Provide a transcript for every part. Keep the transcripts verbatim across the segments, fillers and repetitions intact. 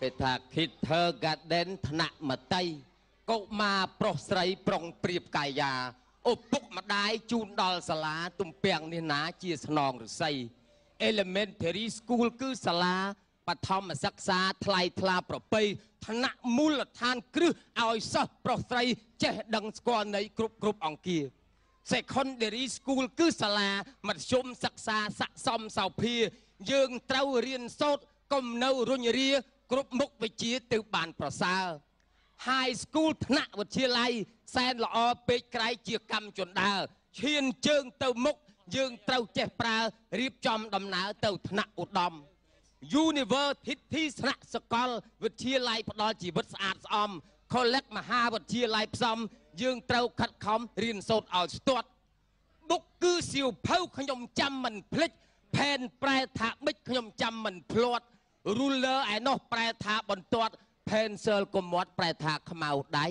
ថា คิดเธอกระเด็นถนัดมาไตก็มาโปรใส่ปรองเปรียบกายาโอปุกมาได้จูนดอลสลาตุ่มเปียงนี่นาเจียสนองหรือไซ elementary school คือสลาปฐมศึกษาทลายทลาประไปธนมูลฐานคือเอาซะโปรใส่เจดังสกอในกรุบกรุบองกี secondary school คือสลามัธยมศึกษาสะสมสาวพียืงเต้าเรียนโซดกลมเนารุ่นเรียกรุบมุกวิจีตือบานประสา High school ธนวิทยาลัยแสนละอเปกไกรเจียกรรมจนดาวเชียนเจิงเต้ามุกยืงเต้าเจ็บปลารีบจอมดำหนาเต้าธนอุดม University ธนสกอลวิทยาลัยพดลจีวิตสะอาดอมคอลเลกมหาวิทยาลัยพซอมยืงเต้าขัดคอมเรียนโซดเอาสตวดบุกคือสิวเผาขยมจำมันพลิกแผ่นแปรถาบิกขยมจำมันพลวดรูเลอร์ไอ้นอแปรถาบนตัวเพนเซอร์กมอดแปรถาขมาวได้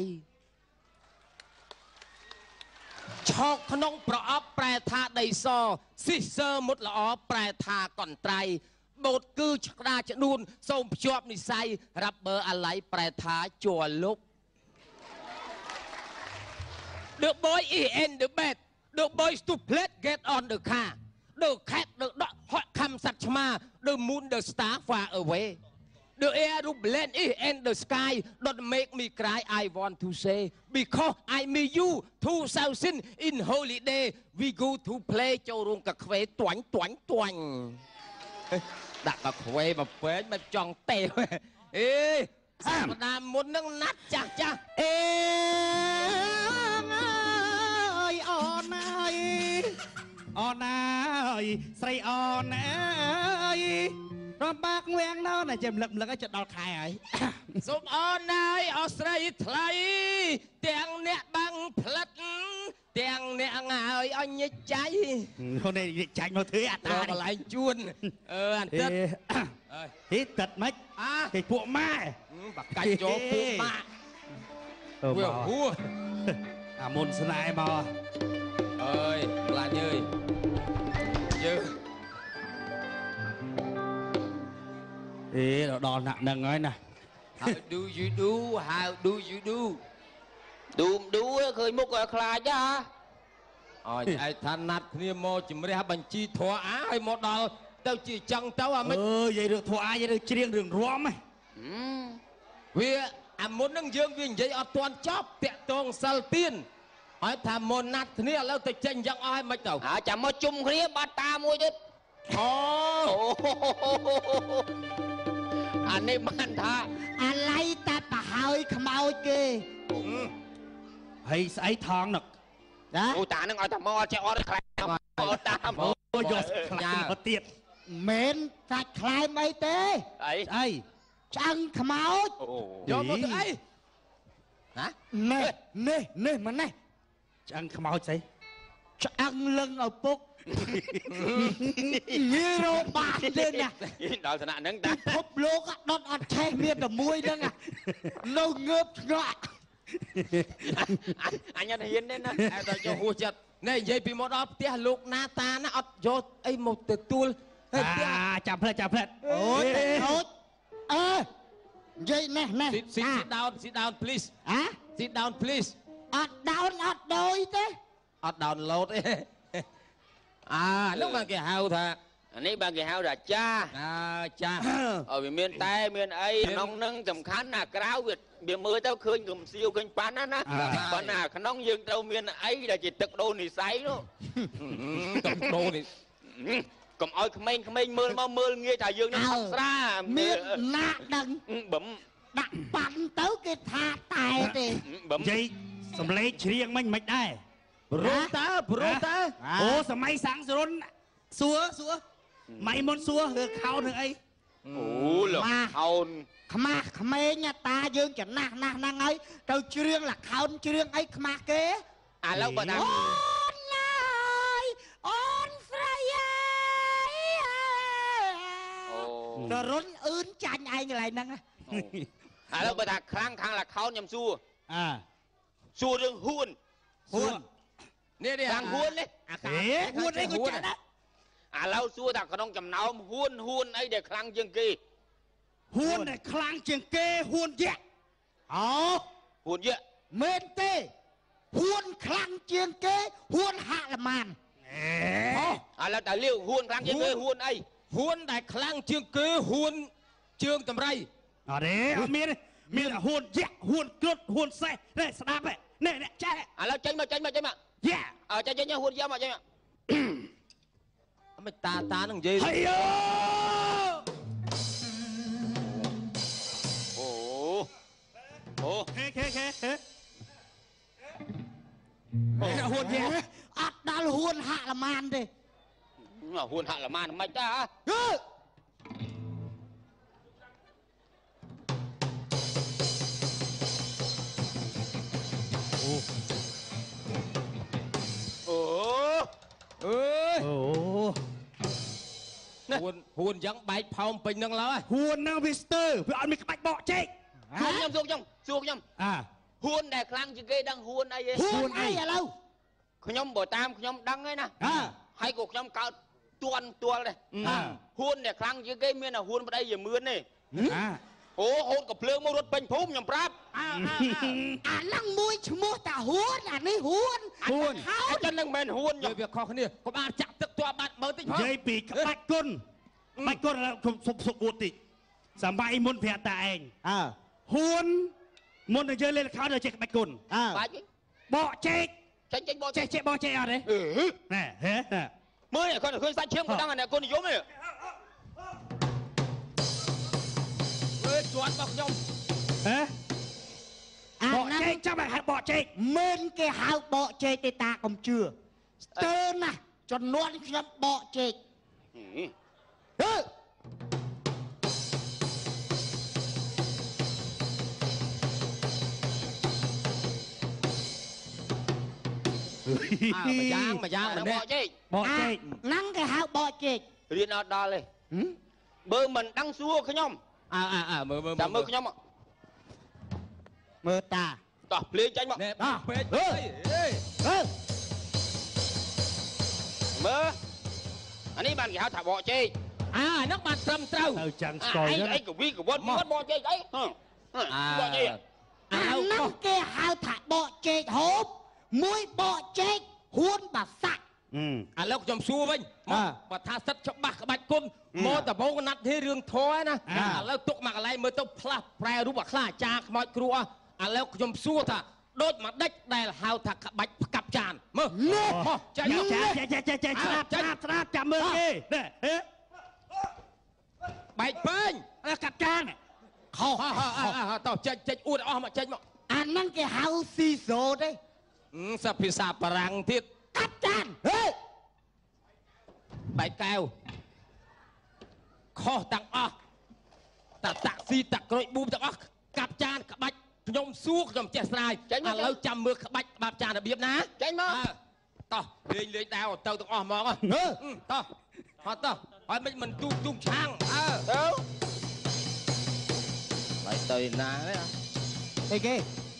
ชอกขนมประอับแปรถาได้ซอซิเซอร์มุดละอแปรถาก่อนไตรโบดคือชราจะนูนส่งจอบนิสัยรับเบอร์อะไรแปรถาจัวลุก The boy is in the bed The boys to play get on the car The cat the dog hot come such ma The moon the star far away The aeroplane is in the sky Don't make me cry I want to say Because I meet you two thousand in holiday We go to play ចូលរួមកាខ្វេតាន់តាន់តាន់ដាក់កាខ្វេមកពេកមកចង់ទេអេសប្តាហ៍មុននឹងណាត់ចាស់ចាស់អេអើយអូនអើយអូនអើយស្រីអូនអើយរំបាក់ងៀងនៅណាចាំលឹកម្លឹកឲ្យចិត្តដល់ខែហើយសូមអូនអើយអស្រីថ្លៃទាំងអ្នកបាំងផ្លិតទាំងអ្នកអើយអញចៃខ្លួននេះចាញ់មកធ្វើអតាកន្លែងជួនអឺអាទិតអើយហេទឹកមិនអាគេពួកម៉ែបាក់កាច់ចូលពួកម៉ាក់វាហួអាមុនស្នេហ៍មកអើយខ្លាចអើយយើងអេដល់ណាក់នឹងហើយណា How do you do How do you do ឌូមឌូឃើញមុខឲ្យខ្លាចហ៎អើយឯថាណាត់គ្នាមកជំរះបញ្ជីធွာអាឲ្យមកដល់ទៅជាចង់ទៅអាមិនអើយនិយាយរឿងធွာអានិយាយរឿងច្រៀងរឿងរំហ៎វាអាមុននឹងយើងវានិយាយអត់ទាន់ចប់តាក់តងសិលទៀនហើយថាមកណាត់គ្នាឥឡូវទៅចេញយ៉ាងអស់ឲ្យមិនទៅអាចាំមកជុំគ្នាបាត់តាមួយទៀតអូអានេះបានថាអាឡៃតែប្រហើយខ្មោចគេហើយស្អីថងនឹកណាអូតានឹងឲ្យតែមកចេះអត់ខ្លាចអត់តាមអូយកខ្លាចមកទៀតមិនសាច់ខ្លែមអីទេអីអីឆ្អឹងខ្មោចយកមកទៅអីណានេះនេះនេះមកនេះឆ្អឹងខ្មោចស្អីឆ្អឹងលឹងឪពុកងាយរកបានទេណាដល់ឋានៈហ្នឹងតាភពលោកដុតអត់ឆេះមានតែមួយហ្នឹងនៅងើបឆ្ងក់អញអត់ហ៊ានទេណាតែទៅយកហួសចិត្តនេះនិយាយពីមកដល់ផ្ទះលោកណាតាណាអត់យកអីមកទទួលអាចាំផ្លែចាំផ្លែអូយអូយអើនិយាយនេះនេះ sit down sit down please ហ៎ sit down please អត់ down អត់ដូចទេអត់ download ទេអានោះបានគេហៅថាអានេះបានគេហៅថាចាអើចាអើវាមានតែមានអីក្នុងនឹងសំខាន់ណាក្រៅវាវាមើលទៅឃើញកំសៀវឃើញប៉ាន់ណាណាប៉ុន្តែក្នុងយើងត្រូវមានអីដែលជាទឹកដូរនិស័យនោះទឹកដូរនេះកុំឲ្យក្មេងក្មេងមើលមកមើលងាយថាយើងនឹងស្រាមានណាដឹងបឹមដាក់ប៉ាន់ទៅគេថាតែទេបឹមនិយាយសំឡេងច្រៀងមិនមិនដែរប្រូតើប្រូតើអូសម័យសាំងសរុនសួរសួរម៉ៃមុនសួរលើខោននឹងអីអូលខោនខ្មាស់ក្មេងតាយើងចំណាស់ណាស់ហ្នឹងហើយទៅច្រៀងលខោនច្រៀងអីខ្មាស់គេឥឡូវបើថាអូនណាយអូនស្រីអើយអូសរុនអឿនចាញ់ឯងកន្លែងហ្នឹងឥឡូវបើថាខ្លាំងខាងលខោនខ្ញុំសួរអើសួររឿងហ៊ួនហ៊ួននេះនេះខាងហ៊ួននេះអាខាងហ៊ួនអីក៏ចាស់ដែរឥឡូវសួរថាក្នុងចំណោមហ៊ួនហ៊ួនអីដែលខ្លាំងជាងគេហ៊ួនដែលខ្លាំងជាងគេហ៊ួនយៈអូហ៊ួនយៈមែនទេហ៊ួនខ្លាំងជាងគេហ៊ួនហាក់ល្មានអេឥឡូវតែលាវហ៊ួនខ្លាំងជាងគេហ៊ួនអីហ៊ួនដែលខ្លាំងជាងគេហ៊ួនជើងតម្រៃអរេអត់មានមានហ៊ួនយៈហ៊ួនគ្រុតហ៊ួនសេះនេះស្ដាប់នេះនេះចេះឥឡូវចេញមកចេញមកចេញមកយៈអើចេញចេញហ៊ួនយៈមកចេញមកមិនតាតានឹងនិយាយហើយអូអូហេហេហេហេហ៊ួនយៈអត់ដល់ហ៊ួនហាក់ល្មានទេហ៊ួនហាក់ល្មានមិនតាហ៎អូអូអើយអូហ៊ួនហ៊ួនយ៉ាងបែកផោមពេញនឹងឡើយហ៊ួននឹងវីស្ទ័រវាអត់មានក្បាច់បកចេកសួរខ្ញុំសួរខ្ញុំសួរខ្ញុំអាហ៊ួនដែលខ្លាំងជាងគេដឹងហ៊ួនអីទេហ៊ួនអីឥឡូវខ្ញុំបើតាមខ្ញុំដឹងឯណាហើយក៏ខ្ញុំកើតទួនទួលដែរហ៊ួនដែលខ្លាំងជាងគេមានតែហ៊ួនប្តីជាមឿនទេអូហូតកំភ្លើងមករត់ពេញភូមិខ្ញុំប្រាប់អាហ្នឹងមួយឈ្មោះតាហ៊ួនអានេះហ៊ួនហ៊ួនអញ្ចឹងនឹងមិនមែនហ៊ួនវាខុសគ្នាកុំអាចចាក់ទឹកទាស់បាត់មើលតិចផងនិយាយពីក្បាច់គុណក្បាច់គុណខ្ញុំសុបសុបអួតតិចសម័យមុនប្រាប់តាឯងអើហ៊ួនមុនតែយើងលេងល្ខោនចេះក្បាច់គុណអើបាច់បកចេកចេញចេញបកចេះចេះបកចេកអត់ទេណែហេមើលគាត់ឃើញសាច់ឈាមគាត់ដឹងអានេះគុណនិយមទេជាប់របស់ខ្ញុំហ៎បកចេកចាំឲ្យហៅបកចេកមិនគេហៅបកចេកទេតាកុំជឿស្ទើរណាស់ចំនួនខ្ញុំបកចេកហឺអាម្យ៉ាងម្យ៉ាងម្នាក់បកចេកបកចេកហ្នឹងគេហៅបកចេករៀនអត់ដល់ទេបើមិនដឹងសួរខ្ញុំអើអើអើមើលមើលតាមមើលខ្ញុំមើលតាតោះភ្លេងចាញ់មកពេកអើអើមើលអានេះបានគេហៅថាបកចេកអើអានោះបានត្រឹមត្រូវទៅចាំស្គាល់អីកវីកវត្តមកបកចេកអីបកចេកអានោះគេហៅថាបកចេកហូបមួយបកចេកហ៊ួនបាសាក់ឥឡូវខ្ញុំសួរវិញមកបើថាសិតច្បាស់ក្បាច់គុណមកដំបងណាត់ទេរឿងធរណាឥឡូវទុកមកកន្លែងមើលទៅផ្លាស់ប្រែរូបអាខ្លាអាចារ្យខ្មោចគ្រូអស់ឥឡូវខ្ញុំសួរថាដូចមកដេចដែលហៅថាក្បាច់ផ្កាប់ចានមើលមកចាចាចាចាចាស្ដាប់ស្ដាប់ស្ដាប់ចាំមើលគេបែកពេញកាប់ចានខុសតោះចេញចេញអួតអស់មកចេញមកអាហ្នឹងគេហៅស៊ីសូទេសភាសាបារាំងទៀតកាប់ចានហេបែកកែវខុសទាំងអស់តាតាក់ស៊ីតាក់ក្រូចប៊ូមទាំងអស់កាប់ចានក្បាច់ខ្ញុំសួរខ្ញុំចេះស្រាយឥឡូវចាំមើលក្បាច់ក្បាប់ចានរបៀបណាចេញមកតោះលេងលេងដាវទៅទាំងអស់ហ្មងតោះហត់តោះហើយមិនមិនទូទូឆាំងអើទៅបាយទៅណាទេអីគេ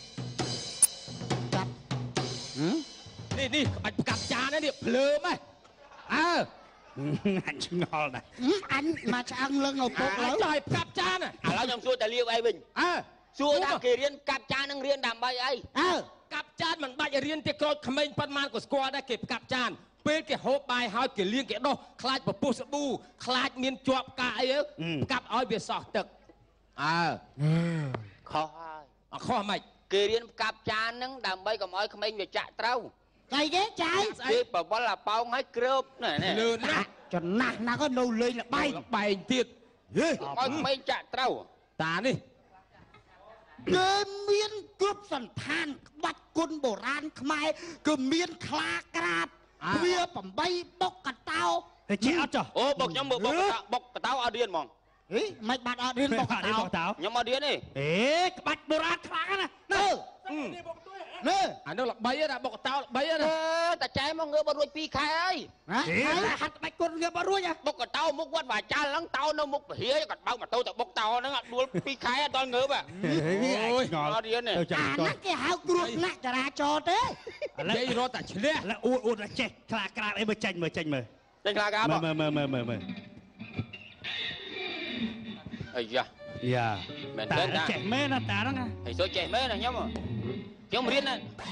កាប់នេះនេះក្បាច់ផ្កាប់ចាននេះភ្លើមហ៎អើអញឆ្ងល់ដែរអញមកឆ្អឹងលឹងឪពុកឡើយចុយផ្កាប់ចានឥឡូវខ្ញុំសួរតាលាវអីវិញអើសួរថាគេរៀនកាប់ចាននឹងរៀនដើម្បីអីអើកាប់ចានមិនបាច់រៀនទេក្រូចក្មេងប៉ុន្មានក៏ស្គាល់ដែរគេផ្កាប់ចានពេលគេហូបបាយហើយគេលាងគេដោះខ្លាចពពុះសាប៊ូខ្លាចមានជាប់កាអីផ្កាប់ឲ្យវាសោះទឹកអើខុសហើយអខុសមិនគេរៀនផ្កាប់ចាននឹងដើម្បីកុំឲ្យក្មេងវាចាក់ត្រូវស្អីគេចាយគេបវលអាប៉ោងឲ្យគ្របណែលឿនណាស់ចំណាស់ណាស់ក៏នៅលេងលបែងលបែងទៀតហេឲ្យក្មេងចាក់ត្រូវតានេះគេមានគ្រប់សន្តានក្បាច់គុណបុរាណខ្មែរគឺមានខ្លាក្រាបវា៨បុកកតោតែចេះអត់ចុះអូបុកខ្ញុំមើលបុកកតោបុកកតោអត់រៀនហ្មងហីមិនបាត់អត់រៀនបុកកតោខ្ញុំអត់រៀនទេអេក្បាច់បុរាណខ្លាំងណាស់ទៅនេះអានោះល្បីណាបុកកតោល្បីណាតាចែមកងើបរួចពីរខែហើយណាហាត់ក្បាច់គុណងើបរួចបុកកតោមុខវត្តវាចាល់ហ្នឹងតោនៅមុខពហិយគាត់បើកម៉ូតូទៅបុកតោហ្នឹងអត់ដួលពីរខែអត់ដល់ងើបអូយអត់រៀនទេអាហ្នឹងគេហៅគ្រោះថ្នាក់ចរាចរណ៍ទេឥឡូវនិយាយរត់តែឆ្លះឥឡូវអួតអួតតែចេះខ្លាក្រាបអីមើលចេញមើលចេញមើលចេញខ្លាក្រាបមើលមើលមើលមើលមើលអាយ៉ាយ៉ាមែនតាទេណាចេះមែនណាតាហ្នឹងណាហើយសូចេះមែនណាខ្ញុំខ្ញុំរៀនណា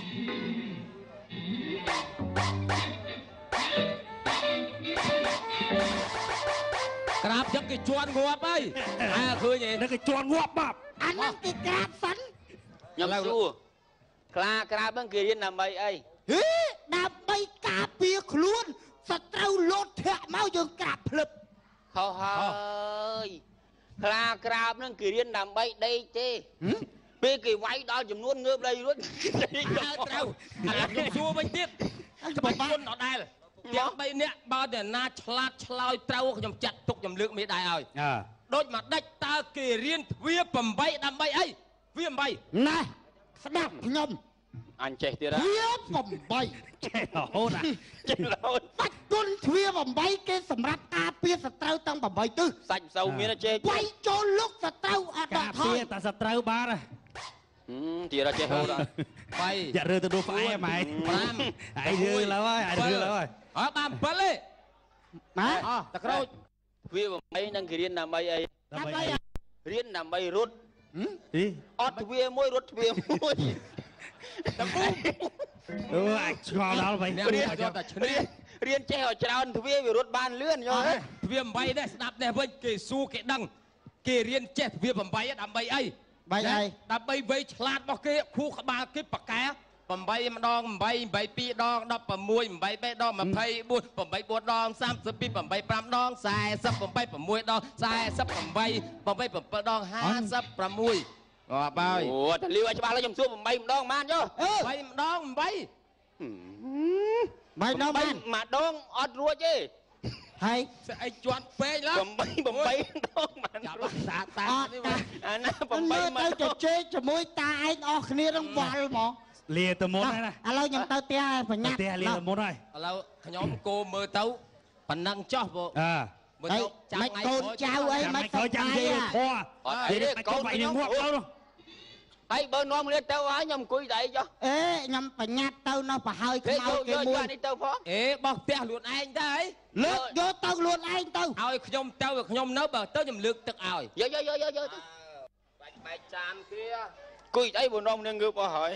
ក្រាបយកគេជន់ងាប់ហើយអើឃើញឯងនឹងគេជន់ងាប់បាប់អាហ្នឹងគេក្រាបសិនខ្ញុំសួរខ្លាក្រាបហ្នឹងគេរៀនដើម្បីអីហេដើម្បីការពារខ្លួនសត្រូវលោតធាក់មកយើងក្រាបភ្លឹបខុសហើយខ្លាក្រាបហ្នឹងគេរៀនដើម្បីដេកទេពេលគេវាយដល់ចំនួនងើបដីរួចអើត្រូវឥឡូវខ្ញុំសួរវិញទៀតក្បាច់គុណដដែលទាំងបីនាក់បើតែណាឆ្លាតឆ្លើយត្រូវខ្ញុំចាត់ទុកខ្ញុំលើកមេដាយឲ្យអើដូចមកដាច់តើគេរៀនទ្វារ8ដើម្បីអីទ្វារ8 ណែស្ដាប់ខ្ញុំអញចេះទៀតហ៎ទ្វារ8 ចេះរហូតអាចេះរហូតបាច់គុណទ្វារ8គេសម្រាប់ការពារសត្រូវទាំង8ទិសសាច់សូវមានចេះវាយចូលលុកសត្រូវអត់ដការកថពាយរតាសត្រូវបានហ៎ទៀតចេះរហូត 3 យ៉ាក់រើទៅដូចផ្អែមហ៎ 5 ឯងរឿលើហើយឯងរឿលើហើយអើបាន7ទេម៉ែអោះតក្រូចទ្វារ8ហ្នឹងគេរៀនដើម្បីអីដើម្បីរៀនដើម្បីរត់អីអត់ទ្វារមួយរត់ទ្វារមួយតគូអូអាចឆ្ងល់ដល់វិញអ្នកនេះយកតែឈ្នះរៀនចេះឲ្យច្រើនទ្វារវារត់បានលឿនយល់ទេទ្វារ8នេះស្ដាប់នេះវិញគេសួរគេដឹងគេរៀនចេះទ្វារ8ដើម្បីអីបាយណាអីដើម្បីវ័យឆ្លាតរបស់គេខួរក្បាលគេបកែ8ម្ដង8 8 2ដង16 8 3ដង24 8 4ដង32 8 5ដង40 8 6ដង4ដង48 8 7ដង56អត់បាយអូតែលីវឲ្យច្បាស់ហើយខ្ញុំសួរ8ម្ដងបានចុះអឺ 3ម្ដង8 បាយដល់បានម្ដងអត់រួចទេហើយស្អីជាន់ពេកឡើយ 8 8ដងបានចាប់រួចតាតាអត់នេះតាអាណាមិនមើល 8 ទៅជជែកជាមួយតាឯងអស់គ្នានឹងវល់ហ្មងលាទៅមុនហើយណាឥឡូវខ្ញុំទៅផ្ទះឲ្យប្រញាប់ផ្ទះលាទៅមុនហើយឥឡូវខ្ញុំគោមើលទៅប៉ុណ្ណឹងចោះបងអើមើលហើយទៅចាំមិនថ្ងៃកូនចៅអីចាំមិនមិនខើចាំនិយាយធေါ်អត់និអីយាទេយកូកូននបាយខ្ញុំនឹងងាប់ទៅហើយបើនាំគ្នាទៅហើយខ្ញុំអង្គុយតែអីចុះអេខ្ញុំប្រញាប់ទៅនៅប្រហើយគេខ្មោយចកគេយកមួយនេះទៅផងអេបោះផ្ទះខ្លួនឯងទៅអីលើកយកទៅខ្លួនឯងទៅឲ្យខ្ញុំទៅខ្ញុំនៅបើទៅខ្ញុំលើកទឹកឲ្យយកយកយកយកយកទៅបាច់បែកចានគេអង្គុយអីបើនាំគ្នាងើបអស់ហើយ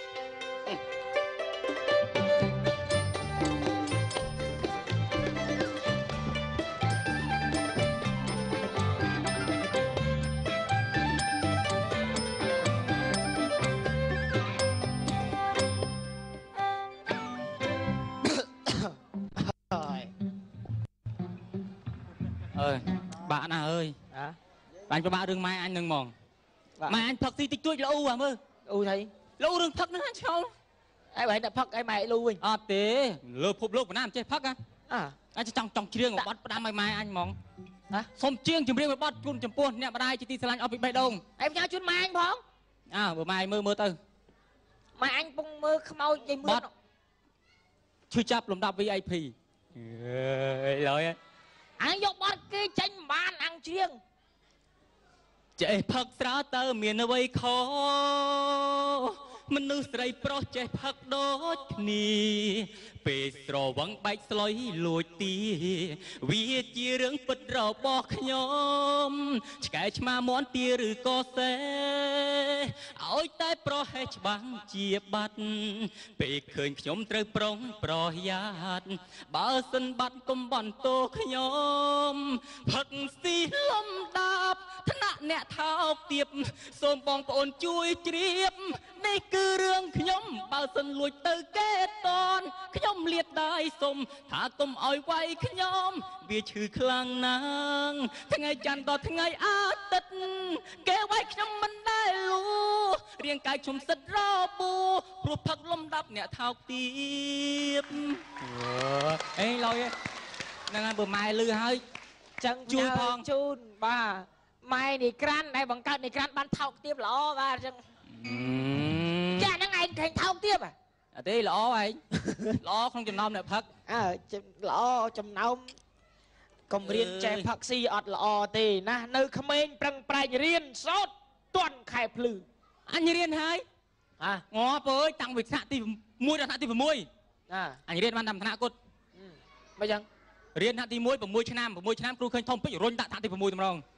អើយបាក់ណាស់អើយបាញ់ប្របាក់រឿងម៉ែអញនឹងហ្មងម៉ែអញផឹកស៊ីតិចតួចលូអាមើលអូថៃលូរឿងផឹកហ្នឹងឆ្ងល់អីបើតែផឹកអីម៉ែលូវិញអត់ទេលើភពលោកបណ្ណាមិនចេះផឹកហ៎អើអញចង់ចង់ច្រៀងបត់ផ្ដាំឲ្យម៉ែអញហ្មងហ៎សុំជាងជំរាបបត់ជូនចំពោះអ្នកម្ដាយជាទីស្រឡាញ់អស់ពីបេះដូងអីផ្ញើជូនម៉ែអញផងអើបើម៉ែមើលមើលទៅម៉ែអញពងមើលខ្មោចយីមឿនឈឺចាប់លំដាប់ វី អី ភី អើយឡើយអញយកបត់គេចេញមិនបានអញច្រៀងចេះផឹកស្រាទៅមានអ្វីខុសមនុស្សស្រីប្រុសចេះផឹកដូចគ្នាពេលស្រវឹងបែកស្លុយលួចទីវាជារឿងពិតរបស់ខ្ញុំឆ្កែឆ្មាមន់ទាឬក៏សេឲ្យតែប្រហែសច្បាំងជាបាត់ពេលឃើញខ្ញុំត្រូវប្រុងប្រយ័ត្នបើសិនបាត់កុំបន្ទោខ្ញុំផឹកស៊ីលំដាប់ថ្នាក់អ្នកថោកទៀបសូមបងប្អូនជួយជ្រាបនេះគឺរឿងខ្ញុំបើសិនលួចទៅគេតនខ្ញុំលាតដៃសុំថាកុំឲ្យវាយខ្ញុំវាឈឺខ្លាំងណាស់ថ្ងៃច័ន្ទដល់ថ្ងៃអាទិត្យគេវាយខ្ញុំមិនដែលលូរាងកាយខ្ញុំសិតរបួព្រោះផឹកលំដាប់អ្នកថោកទៀបអេឡយហ្នឹងហើយបើម៉ែលឺហើយចឹងជូនផងជូនបាទម៉ែនេះក្រាន់ដែលបង្កើតនេះក្រាន់បានថោកទៀបល្អបាទចឹងចាហ្នឹងឯងឃើញថោកទៀបហ៎អត់ទេល្អឯងល្អក្នុងចំណោមអ្នកផឹកអើល្អចំណោមកុំរៀនចេះផឹកស៊ីអត់ល្អទេណានៅក្មេងប្រឹងប្រែងរៀនសូត្រទាន់ខែភ្លឺអញរៀនហើយអាងាប់អើយតាំងពីថ្នាក់ទីមួយដល់ថ្នាក់ទី6 អាអញរៀនបានតាមថ្នាក់គាត់មិនចឹងរៀនថ្នាក់ទី1 6ឆ្នាំ6ឆ្នាំគ្រូឃើញធំពេករុញដាក់ថ្នាក់ទី6តម្រងហ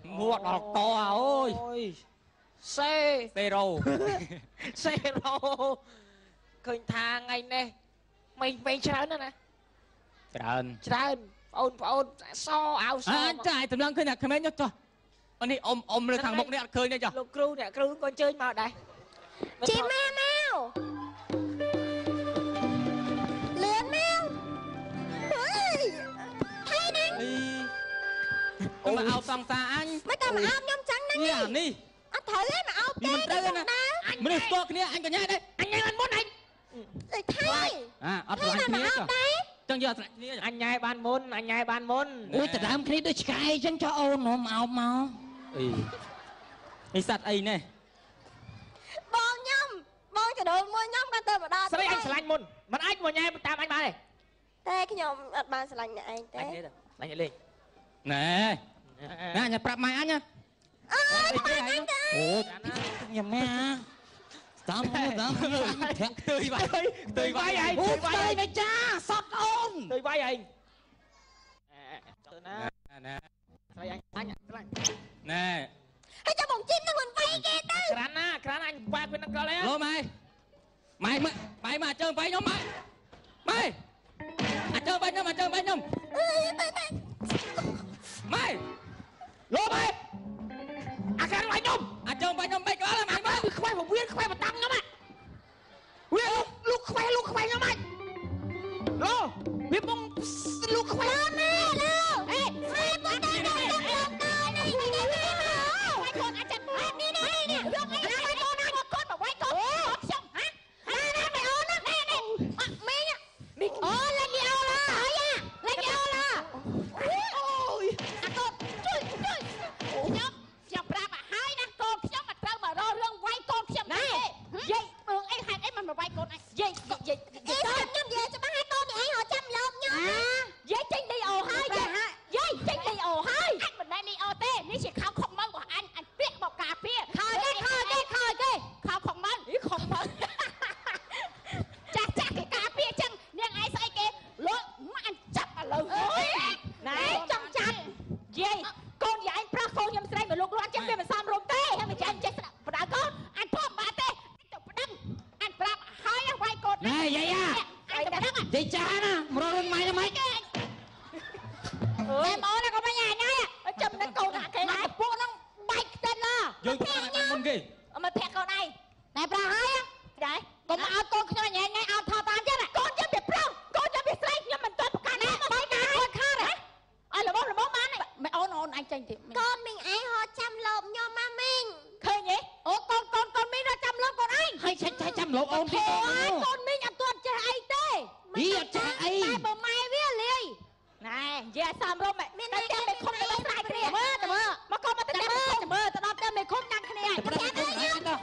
មួតដល់កអូយសេសេរ៉ូសេរ៉ូឃើញថាថ្ងៃនេះមិនមិនច្រើនណាស់ណាច្រើនច្រើនបងប្អូនសអៅសអើចាយតម្លឹងឃើញតែក្មេងចុះចុះអូនេះអ៊ំអ៊ំលើខាងមុខនេះអត់ឃើញទេចុះលោកគ្រូអ្នកគ្រូក៏អញ្ជើញមកដែរ chị ma mau lượn mau ui hay nè អូមកអោបសង្សារអញ mấy tao mà ôm nhom trắng nè នេះអានេះ anh thử lấy mà ôm នេះមិនត្រូវទេណាមនុស្សស្គាល់គ្នាអញក៏ញ៉ៃដែរអញញ៉ៃបានមុនអញ thì thay អើអត់ឆ្លាញ់គ្នាចុះចឹងយកស្រេចគ្នាអញញ៉ៃបានមុនអញញ៉ៃបានមុនអូយតដើមគ្នាដូចឆ្កែចឹងចុះអូននាំអោបមកអីនេះសัตว์អីនេះ bon nhom bon cho được mua nhom con tơ mà đo ស្រីអញឆ្លាញ់មុនមិនអាចមកញ៉ៃតាមអញបានទេ tê cái nhomអត់បានស្រឡាញ់អ្នកឯងអញទេនេះឆ្លាញ់លេងណែណែញ៉ាប្រាប់ម៉ែអញណាអើយថ្មីហ្នឹងទៅអូញ៉ាំណាតាមមកតាមធាក់ខ្ទួយវាយខ្ទួយវាយឯងអូស្អីណាចាសតអូនខ្ទួយវាយឯងទៅណាណែស្រីអញអញឆ្លាញ់ណែហើយចាំបងជីមនឹងមិនវាយគេទៅក្រានណាក្រានអញវាយពីនឹងកលឯងលោម៉ែម៉ែម៉ែម៉ែមកជើងបាយខ្ញុំម៉ែម៉ែអាចជើងបាយខ្ញុំអាចជើងបាយខ្ញុំអើយទៅទៅម៉ែលោម៉ែអាខាងបាយខ្ញុំអាចជើងបាយខ្ញុំបែកក្បាលម៉ែម៉ែខ្វែមកវាខ្វែមកតាំងខ្ញុំហ่ะវាលោកខ្វែលោកខ្វែខ្ញុំហ่ะលោវាបងលោកខ្វែលើម៉ែលើអេស្រីបងទៅទៅទៅទៅនេះនេះនេះវាយកអាចចាត់នេះនេះនេះយកអីណាវាយកណាកូនមកវាយកូនខ្ញុំហ៎ណាណាមិនអូនណានេះនេះអត់មីងមីអូលេងនេះអូឡាហើយលេងនេះអូឡាអូយអាកូនជួយជួយខ្ញុំខ្ញុំប្រាប់ឲ្យហើយណាកូនខ្ញុំមិនត្រូវមករករឿងវាយកូនខ្ញុំទេយាយមើលអីហេតុអីមិនមកវាយកូនអញយាយយាយយាយខ្ញុំនិយាយច្បាស់ឲ្យកូននេះឯងរកចាំលោកខ្ញុំយាយចេញដីអូហើយយាយចេញដីអូហើយអញមិនដែលដីអូទេនេះជាខោខុកមើលរបស់អញអញពាក់មកការពារខោគេខោគេខោគេខោខុកមើលនេះខុកមើលចាស់ចាស់គេការពារចឹងនាងឯងស្អីគេលោកមកអញចាប់ឥឡូវណែចង់ចាត់យាយកូនយាយប្រុសកូនខ្ញុំស្រីមកលោកលោកអញចឹងវាមិនសមរម្យទេហើយមិនចេះចេះស្ដាប់បដៅកូនអញផងបាទទេទៅប្តឹងអញប្រាប់ហើយវាយកូនណែយាយអាអញទៅប្តឹងយាយចាណាមករករឿងម៉ែណាម៉េចតែមកណាក៏មិនញ៉ៃញ៉ៃចាំនឹងកូនអាគេណាពួកហ្នឹងបែកខ្ទេចឡាយើងប្រាប់មុនគេអមធាក់កូនឯងតែប្រាហើយកែកុំឲ្យកូនខ្ញុំញ៉ៃញ៉ៃឲ្យថតតាមទៀតកូនខ្ញុំវាប្រុសកូនខ្ញុំវាស្រីខ្ញុំមិនទាន់ប្រកាន់ណាបែកណាគាត់ខាតឲ្យល្មមល្មមបានមិនអូនអូនអញចេញទៀតកូនមីងឯងហត់ចាំលោបខ្ញុំមកមីងឃើញទេអូកូនកូនកូនមីងរត់ចាំលោបកូនឯងហើយឆាច់ឆាច់ចាំលោកអូនទីកូនអូកូនមីងអត់ទាន់ចេះអីទេយីអត់ចេះអីតែបើម៉ែវាលាយណែនិយាយសំរុំមានតែតែមេឃុំទៅស្រ័យគ្នាមើលទៅមើលមកកុំមកទៅមើលទៅមើលទៅដល់តែមេឃុំញ៉ាំគ្នាប្រដៅខ្លួនឯងទៅ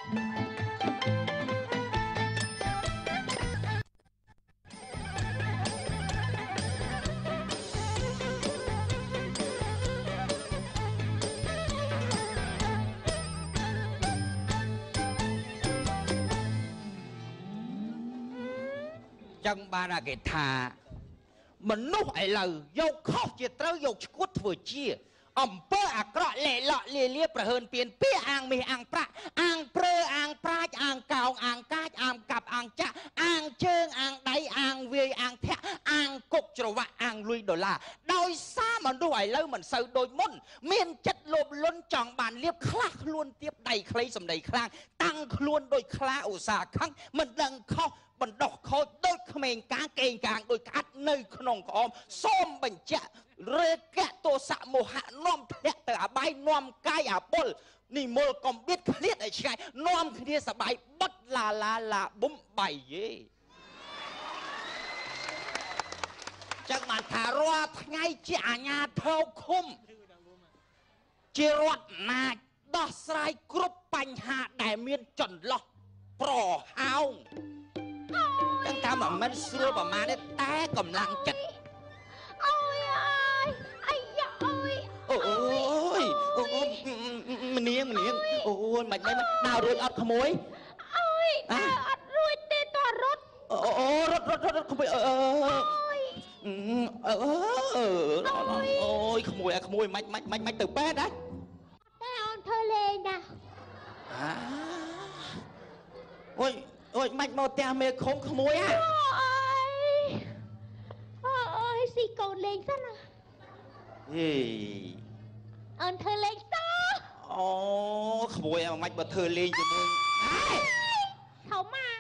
ចឹងបានអាគេថាមនុស្សឥឡូវយកខុសជាត្រូវយកឈួតធ្វើជាអំពើអាក្រក់លេឡក់លាលាប្រហើនពៀនពាអាងមាសអាងប្រាក់អាងព្រើអាងប្រាជ្ញអាងកោងអាងកាចអាងកាប់អាងចាក់អាងជើងអាងដៃអាងវាយអាងធាក់អាងគុកច្រវាក់អាងលុយដុល្លារដោយសារមនុស្សឥឡូវមិនសូវដូចមុនមានចិត្តលោភលន់ចង់បានលៀបខ្លះខ្លួនទៀបដៃខ្លីសម្ដីខ្លាំងតាំងខ្លួនដោយខ្លាឧស្សាហ៍ខឹងមិនដឹងខុសបណ្ដោះខូចដូចក្មេងកាងកេងកាងដោយក្អាត់នៅក្នុងក្អមសូមបញ្ជាក់រេកៈទោសៈមោហៈនាំធ្លាក់ទៅអបាយនាំកាយអាបុលនិមលកំបៀតឃ្លាតឲ្យឆ្ងាយនាំគ្នាសបាយបត់ឡាឡាឡាបំបាយយេចឹងបានថារាល់ថ្ងៃជាអាញាធរឃុំជារដ្ឋអំណាចដោះស្រាយគ្រប់បញ្ហាដែលមានចន្លោះប្រហោងចឹងថាមិនមែនស្រួលប្រមាណទេតែកម្លាំងចិត្តអូយអើយអាយ៉ាអូយអូយអូយម្នាងម្នាងអូយមិនមិនដើររួចអត់ក្មួយអូយដើរអត់រួចទេតរត់អូរត់រត់រត់ក្មួយអឺអូយអឺអូយក្មួយអាក្មួយមិនមិនមិនទៅពេទ្យណាអូយអូយមិនមកផ្ទះមេឃុំក្មួយហ่ะអើយស៊ីកូនលេងសិនណាហេអូនធ្វើលេងតោអូក្មួយអាមិនបើធ្វើលេងជាមួយធំម៉ា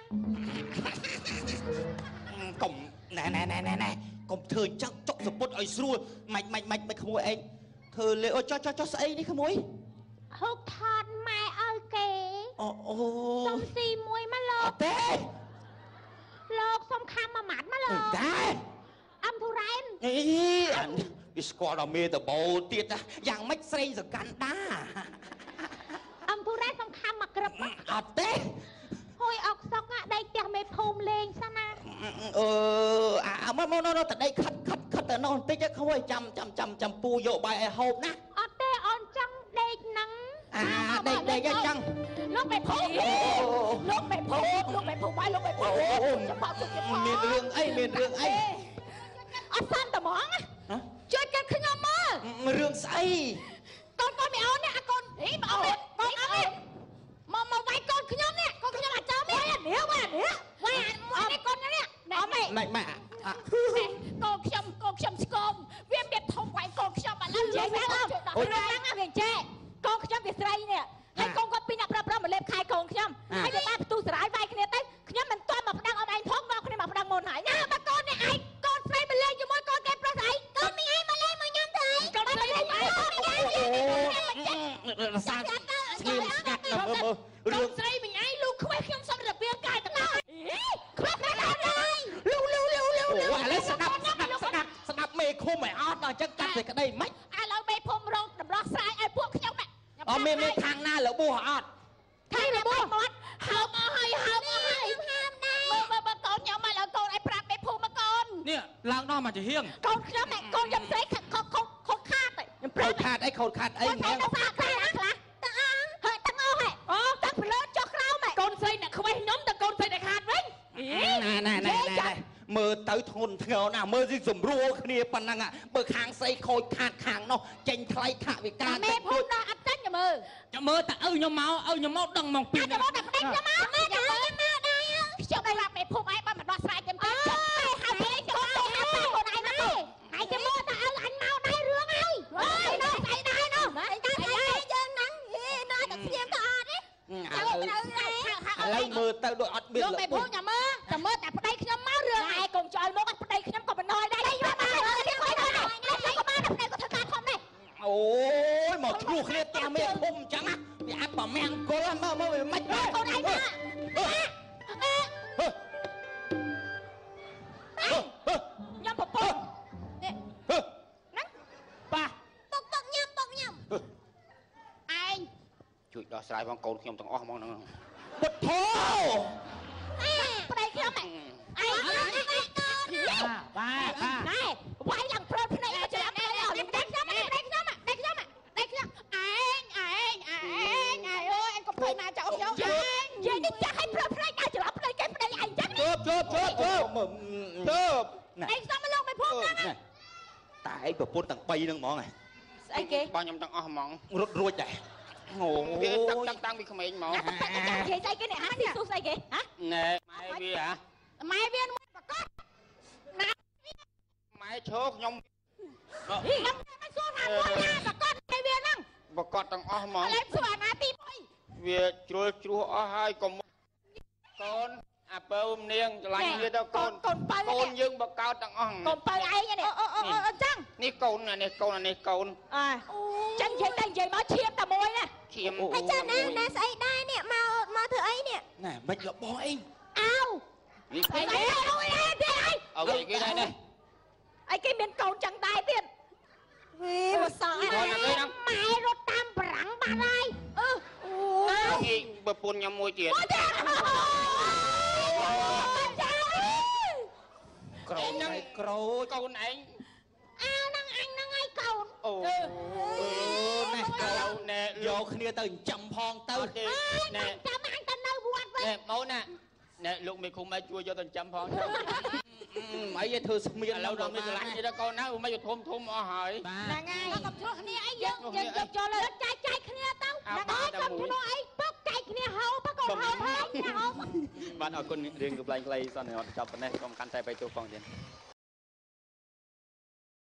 កុំណែណែណែណែណែកុំធ្វើអញ្ចឹងចុកសពុតឲ្យស្រួលមិនមិនមិនមិនក្មួយឯងធ្វើលេងអូចុះចុះចុះស្អីនេះក្មួយហុកថតម៉ែឲ្យគេអូអូសុំស៊ីមួយមកលោអកត់ទេលោកសុំខំមួយម៉ាត់មកលោកតែអំធុរ៉ែនអីអានវាស្គាល់ដល់មេតបោទៀតណាយ៉ាងម៉េចស្រេងសកាន់ដាអំធុរ៉ែនសុំខំមកក្រឹបអត់ទេហួយអុកសុកដៃផ្ទះមេភូមិលេងសិនណាអឺអាមកមកនៅតដីខិតខិតខិតទៅនោះបន្តិចក្មួយចាំចាំចាំចាំពូយកបាយឲ្យហូបណាអត់ទេអូនចង់ដេកហ្នឹងអាដេកដេកអញ្ចឹងលោកមេភូមិលោកមេភូមិលោកមេភូមិបាយលោកមេភូមិចាំបោកជួយចាំបោកមានរឿងអីមានរឿងអីអត់សាន់តែហ្មងជួយកាត់ខ្ញុំមើលរឿងស្អីកូនកូនមីអូននេះអាកូនហីបងអូនកូនអត់នេះមកមកវាយកូនខ្ញុំនេះកូនខ្ញុំអាចចាំនេះនេះវានេះវាមកនេះកូននេះអត់មិនម៉េចម៉េចកូនខ្ញុំកូនខ្ញុំស្គមវាមានធំវាយកូនខ្ញុំឥឡូវនិយាយទៅអូនហ្នឹងវាចេះកូនខ្ញុំវាស្រីនេះហើយកូនគាត់ពីអ្នកប្រាប់ប្រាប់មកលេបខែកូនខ្ញុំហើយវាបានផ្ទុះស្រ័យវាយគ្នាទៅខ្ញុំមិនទាន់មកប្តឹងអត់ឯងផងមកគ្នាមកប្តឹងមុនហើយណាបើកូននេះឯងកូនស្រីមកលេងជាមួយកូនគេប្រុសស្អីកូនមីឯងមកលេងមួយខ្ញុំទៅឯងកូនស្រីមកលេងមួយសាស្ត្រស្ងៀមស្ងាត់ណាមើលមើលកូរឿងនស្រីមិញឯងលូខ្វេះខ្ញុំសំរបៀងកាយទាំងអស់ខ្វេះណាស់ហើយលូលូលូលូអូឥឡូវស្ដាប់ស្ដាប់ស្ដាប់ស្ដាប់មេឃុំឲ្យអត់ដល់អញ្ចឹងកាត់សេចក្តីម៉េចឥឡូវមេភូមិរងតម្លោះស្រ័យឲ្យពួកខ្ញុំណាអត់មានមានខាងណាលបួសអត់ខាងណាបួសមាត់ហើមអស់ហើយហើមអស់ហើយហាមដែរមើលមើលកូនខ្ញុំមកឡើងកូនឲ្យប្រាប់មេភូមិមកកូននេះឡើងដល់មកជាហៀងកូនខ្ញុំកូនខ្ញុំស្រីខុសខុសខុសខាតខ្ញុំប្ខូរាប់ចខាតអីខូចខាតអីអីមែនដល់សាខ្លះខ្លះតាអងហើយតាអស់ហើយអូតាប្លើចុះក្រោមកូនស្រីអ្នកខ្វេះខ្ញុំតែកូនស្រីអ្នកខាតវិញណែណែណែណែមើលទៅធ្ងន់ធ្ងរណាស់មើលស៊ីសម្រួលគ្នាប៉ុណ្ណឹងបើខាងស្អីខូចខាតខាងនោះចេញថ្លៃថវិកាមេភូមិដល់អត់ចាញ់មើលចាំមើលតែឪខ្ញុំមកឪខ្ញុំមកដឹងមកពីតែមកតែប្តីខ្ញុំមកមែនតែមកដែរខ្ញុំប្រាប់មេភូមិឯងបើមិនដោះស្រាយខ្ញុំទៅចុះហើយប្តីខ្ញុំទៅហៅតែខ្លួនឯងមកហើយចាំមើលតែឪអញមកដែររឿងហើយអើយនោះស្អីដែរនោះតែតែយើងហ្នឹងណាតែស្ងៀមទៅអត់ទេឥឡូវមើលទៅដូចអត់មានលោកមេភូមិចាំមើលតែមើលតែប្តីខ្ញុំមករឿងឯងកុំចោលមកប្តីខ្ញុំក៏បណ្ដោយដែរយកមកខ្ញុំក៏បានខ្ញុំក៏បានប្តីក៏ធ្វើការខំដែរអូយមកឆ្លោះគ្នាផ្ទះមេឃុំអញ្ចឹងវាអត់ប្រមាំងគល់មើលមើលវាមិនកូនឯងណាខ្ញុំប្រពន្ធនេះហ្នឹងប៉ាតុកតុកញ៉ាំតុកញ៉ាំឯងជួយដោះស្រាយផងកូនខ្ញុំទាំងអស់ហ្មងហ្នឹងពុតធោប្តីខ្ញុំឯងឯងកូនបាទណែវាយឡើងព្រើភ្នែកច្រឡំគ្នាប្តីខ្ញុំប្តីខ្ញុំប្តីខ្ញុំប្តីខ្ញុំឯងឯងឯងឯងអើយអញកុំភ័យណាចោលខ្ញុំឯងនិយាយនេះចាស់ឲ្យព្រើភ្នែកដល់ច្រឡំភ្នែកគេប្តីឯងចឹងជើបជើបជើបជើបមើលជើបណែឯងសុំមកលោកមិនភូមិហ្នឹងតែឯងប្រពន្ធទាំង3ហ្នឹងហ្មងស្អីគេបងខ្ញុំទាំងអស់ហ្មងរត់រួចដែរអូវាតាំងតាំងតាំងពីក្មេងហ្មងនិយាយស្អីគេនេះហាស៊ីស៊ូស្អីគេហ៎ណែម៉ែវាហ៎ម៉ែវាមួយប្រកបណាម៉ែឈោខ្ញុំខ្ញុំមិនសួរថាមួយណាប្រកបម៉ែវាហ្នឹងបកតទាំងអស់ហ្មងឥឡូវសួរអាណាទីមួយវាជ្រុលជ្រោះអស់ហើយកុំកូនអាពើមនាងឆ្លាញ់វាទៅកូនកូនបើកូនយើងបកតទាំងអស់កូនបើឯងនេះអូអូអូចឹងនេះកូននេះកូននេះកូនអើចឹងនិយាយតែនិយាយមកឈាមតែមួយណាឈាមហើយចាណាណាស្អីដែរនេះមកមកធ្វើអីនេះណែមិនរបស់អីអោនេះអីអីអីទៀតអីអូគេគេដែរនេះអីគេមានកូនចឹងដែរទៀតវីមកសងម៉ែរត់តាមប្រាំងបាត់ហើយអឺអូនេះប្រពន្ធខ្ញុំមួយទៀតក្រោយហ្នឹងក្រោយកូនឯងអាហ្នឹងអញហ្នឹងហើយកូនអូណែកូនណែយកគ្នាទៅចិញ្ចឹមផងទៅទេណែចាំអញទៅនៅវត្តវិញណែមកណាណែលោកមេឃុំមកជួយយកទៅចិញ្ចឹមផងទៅអីឯងធ្វើស្មៀនឥឡូវដល់មានឆ្លាញ់ទៀតកូនណាមិនយកធំធំអស់ហើយហ្នឹងហើយកុំឆ្លោះគ្នាអីយើងយើងយកចូលលើចែកចែកគ្នាទៅហ្នឹងហើយកុំឆ្លោះអីពុកចែកគ្នាអោហើយអូបានអរគុណរឿងកំ pl ៃ ខ្លីសន្និដ្ឋានចប់ប៉ុណ្ណេះខ្ញុំកាន់តែไปទូផងទៀត